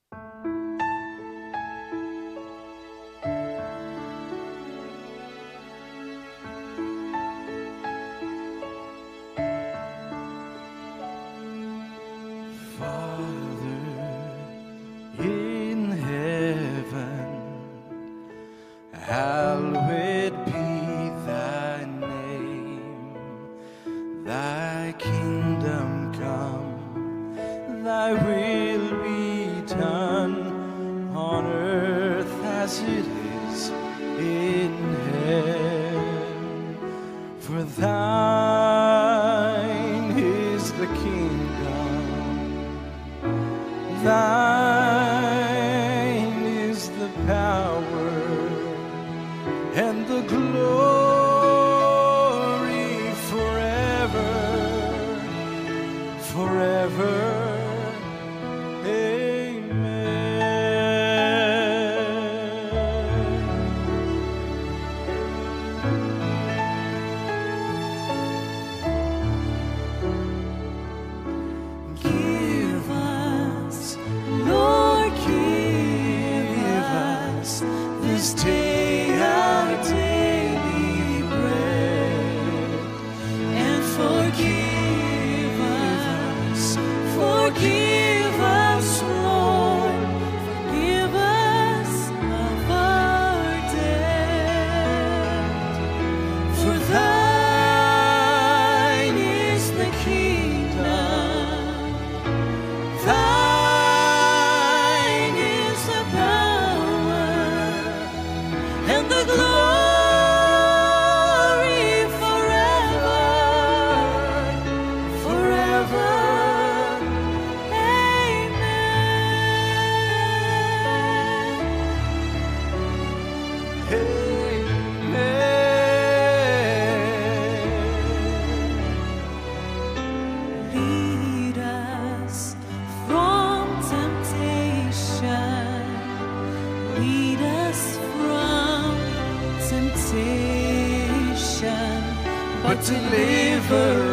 Hallowed be thy name, thy kingdom come, thy will be done on earth as it is in heaven. For thine is the kingdom, thine is the power and the glory forever, forever. Amen. Give us, Lord, give us this day forgive us, Lord, forgive us of our debt. For thine is the kingdom, thine is the power and the glory forever, forever. Lead us from temptation, lead us from temptation, but deliver